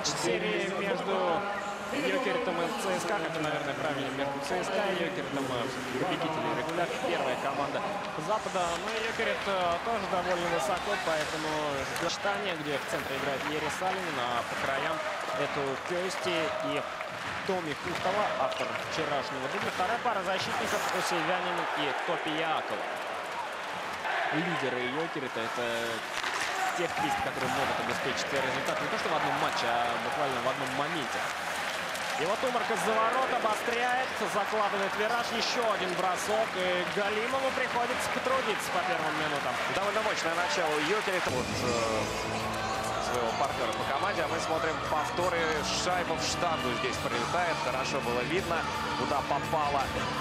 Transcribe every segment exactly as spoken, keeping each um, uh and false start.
матч серии между Йокеритом и ЦСКА, это, наверное, правильно, между ЦСКА и Йокеритом, победители регулярных, первая команда Запада. Но Йокерит тоже довольно высоко, поэтому сочетание, где в центре играет Ерис Салинин, а по краям эту Кёсти и Томи Кустова, автор вчерашнего дубля. Вторая пара защитников Осейвянин и Топи Яаков. Лидеры Йокерита — это те хоккеисты, которые могут обеспечить результат не то что в одном матче, а буквально в одном моменте. И вот Умарк из-за ворот обостряет, закладывает вираж, еще один бросок, и Галимову приходится потрудиться по первым минутам. Довольно мощное начало у Йокерита. Вот, э, своего партнера по команде, а мы смотрим повторы. Шайба в штангу здесь прилетает, хорошо было видно, куда попала.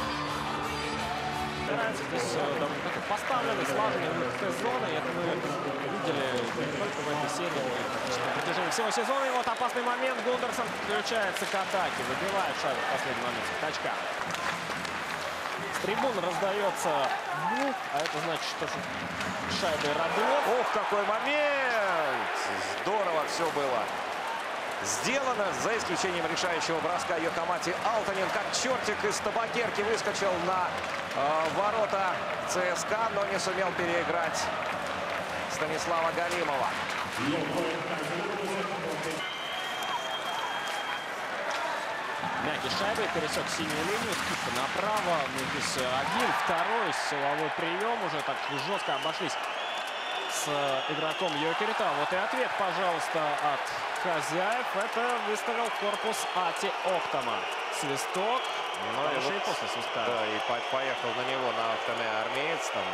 Здесь довольно такой поставленный, слаженный выход из зоны. Это мы видели не только в этой серии, но и на протяжении всего сезона. И вот опасный момент. Гундерсон включается к атаке, выбивает шайбу в последний момент с точка. С трибун раздается бух, а это значит, что шайбы Радулов. Ух, какой момент! Здорово все было сделано, за исключением решающего броска Йохамати Алтанин, как чертик из табакерки, выскочил на э, ворота ЦСКА, но не сумел переиграть Станислава Галимова. Мягкий шайбой пересек синюю линию, скидка направо. Ну, здесь один, второй силовой прием. Уже так жестко обошлись с игроком Йокерита. Вот и ответ, пожалуйста, от хозяев. Это выставил корпус Ати Оптома. Свисток. Ну и, вот, и после свистка. Да, и по поехал на него на автоме армеец. Там,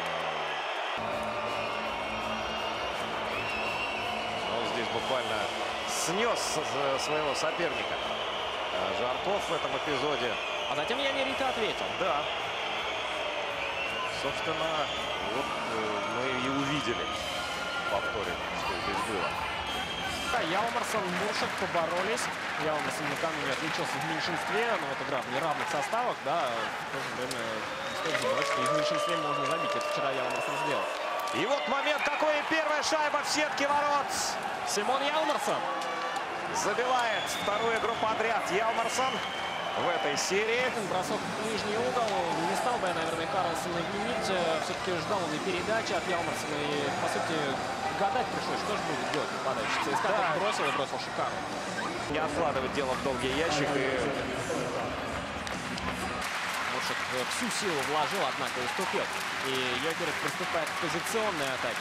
он здесь буквально снес своего соперника. Жарков в этом эпизоде. А затем Янерита ответил. Да. Собственно, вот мы и увидели в повторе, что здесь было. Ялмарсон, Муршак поборолись. Ялмарсон накануне отличился в меньшинстве, но вот игра в неравных составах, да, в то же время стоит забывать, что и в меньшинстве можно забить. Это вчера Ялмарсон сделал. И вот момент такой, первая шайба в сетке ворот. Симон Ялмарсон забивает вторую игру подряд. Ялмарсон в этой серии. Бросок в нижний угол. Не стал бы я, наверное, Карлсона винить. Все-таки ждал он и передачи от Ялмарсона. И, по сути, гадать пришлось, что же будет делать нападающий. ЦСКА да. бросил и бросил шикарно. Не откладывать дело в долгий ящик. И... Муршак всю силу вложил, однако уступил. И Йокерит приступает к позиционной атаке.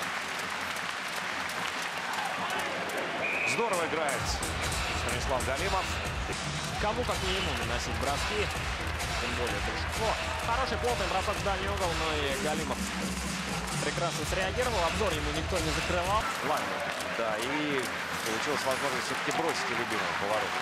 Здорово играет Станислав Галимов. Кому, как не ему, наносить броски, тем более большинство. Хороший плотный бросок в дальний угол, но и Галимов прекрасно среагировал. Обзор ему никто не закрывал. Ладно, да, и получилась возможность все-таки бросить любимого поворота.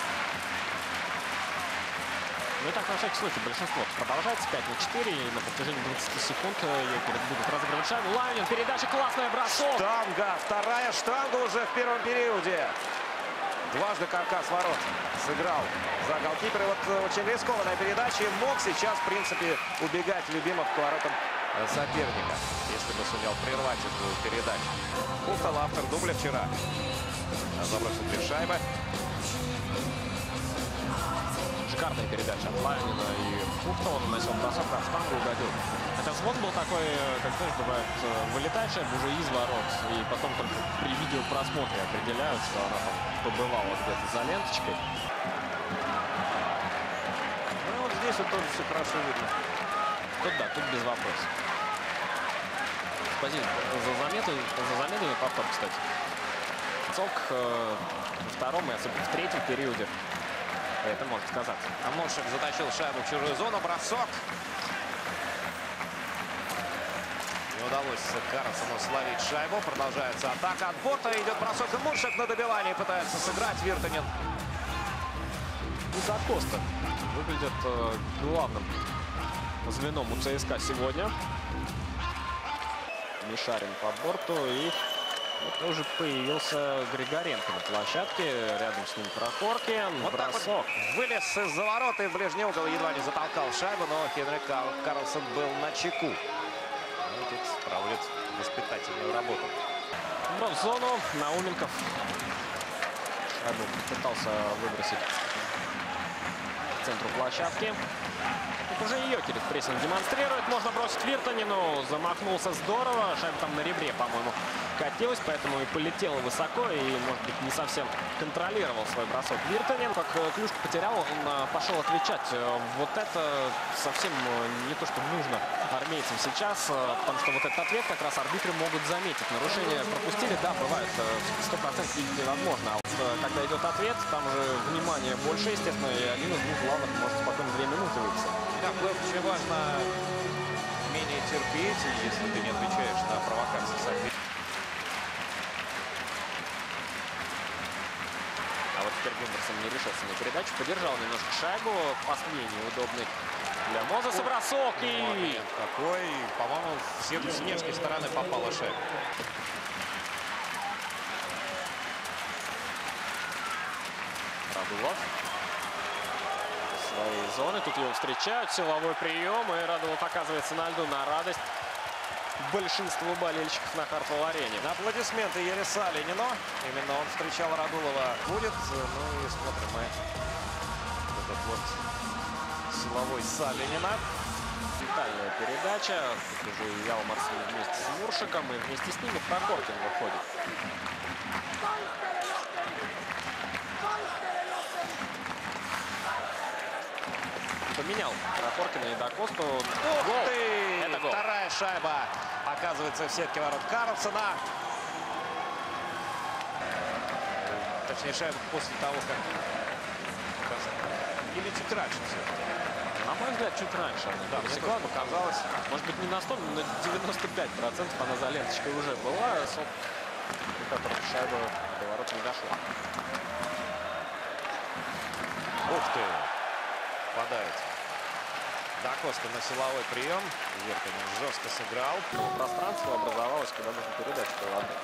Ну и так, на всякий случай, большинство продолжается. пять на четыре, и на протяжении двадцати секунд Йокерит будет разыгрывать шайбу. Лавин, передача, классная, бросок. Штанга, вторая штанга уже в первом периоде. Дважды каркас ворот сыграл за голкипера. Вот очень рискованная передача. Мог сейчас, в принципе, убегать Любимов к воротам соперника, если бы сумел прервать эту передачу. Кустов, автор дубля вчера, забросил две шайбы. Шикарная передача от Лавина и Фухтова. Наносил бросок, в штангу угодил. Хотя звон был такой, как, знаешь, бывает, вылетает шайба уже из ворот, и потом только при видеопросмотре определяют, что она там побывала где-то за ленточкой. Ну вот здесь вот тоже все хорошо видно. Тут да, тут без вопросов. Спасибо за заметы, за заметами повтор, кстати. Цок э, во втором и особенно в третьем периоде. Это может сказаться. А Муршак затащил шайбу в чужую зону. Бросок. Не удалось Карлсону словить шайбу. Продолжается атака от борта. Идет бросок. И Муршак на добивании пытается сыграть. Виртанин. Уза Коста выглядит э, главным звеном у ЦСКА сегодня. Мишарин по борту. И вот уже появился Григоренко на площадке. Рядом с ним Прохоркин. Вот бросок. Вот вылез из-за ворот и в ближний угол едва не затолкал шайбу, но Хенрик Карлсон был на чеку. Ну, тут проводит воспитательную работу. В зону Науменков. Шайбу пытался выбросить к центру площадки. Тут уже Йокерит прессинг демонстрирует. Можно бросить Виртанену. Замахнулся здорово. Шайба там на ребре, по-моему, катилась, поэтому и полетела высоко. И, может быть, не совсем контролировал свой бросок Виртанен. Как клюшку потерял, он пошел отвечать. Вот это совсем не то, что нужно армейцам сейчас. Потому что вот этот ответ как раз арбитры могут заметить. Нарушения пропустили, да, бывает. сто процентов видеть невозможно. А вот когда идет ответ, там уже внимание больше, естественно, и один из двух главных может спокойно две минуты выписать. Да, очень важно менее терпеть, если ты не отвечаешь на провокации соперника. А вот теперь Гендерсон не решился на передачу. Подержал немножко шайбу. Последний неудобный для Мозеса бросок. И какой, по-моему, с внешней стороны попала шайба. Радулов. Своей зоны. Тут его встречают. Силовой прием. И Радулов оказывается на льду на радость большинству болельщиков на Хартвелл-арене. Аплодисменты Ересалинину. Именно он встречал Радулова. Будет. Ну и смотрим мы этот вот силовой Салинина. Детальная передача. Тут уже и Ялмарс вместе с Муршиком. И вместе с ними Прокоркин выходит. Поменял Прокоркина и Дакосту. Ух Гол. ты! Это гол. Вторая шайба оказывается в сетке ворот Карлсона. Точнее, шайба после того, как... Или чуть раньше все-таки. На мой взгляд, чуть раньше. Да, мне тоже показалось. Может быть, не на сто, но на девяносто пять процентов она за ленточкой уже была. Который шайба до ворот не дошла. Ух ты! Попадает Дакоста на силовой прием. Виртанен жестко сыграл. Но пространство образовалось, куда нужно передачу было отдать.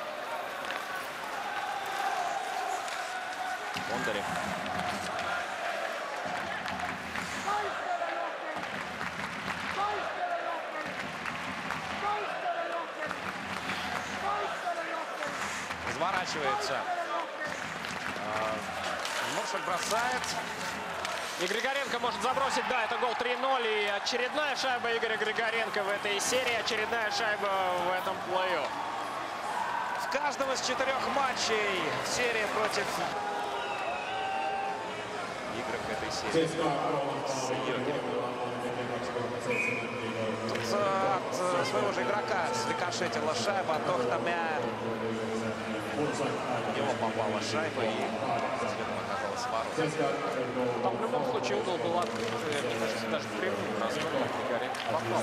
Бондарев. Разворачивается. Муршик бросает. И Григоренко может забросить. Да, это гол три ноль. И очередная шайба Игоря Григоренко в этой серии. Очередная шайба в этом плей-офф. В каждом из четырех матчей серия против игрок этой серии с Йокерем. Тут от своего же игрока срикошетила шайба. Тохтамя. В него попала шайба и следом оказалась ворот. Там в любом случае угол был открыт. Мне кажется, даже прямым разгоном Григоренко попал.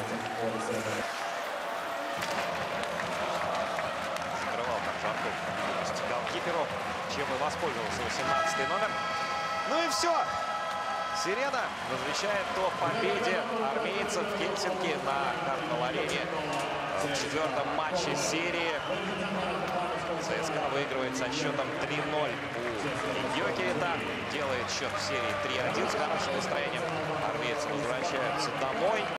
Закрывал там Жарков. Голкиперу, чем и воспользовался восемнадцатый номер. Ну и все. Сирена возвещает о победе армейцев в Хельсинки на Хартвелл-арене в четвертом матче серии. ЦСКА выигрывает со счетом три ноль у Йокерита. Делает счет в серии три один. С хорошим настроением армейцы возвращаются домой.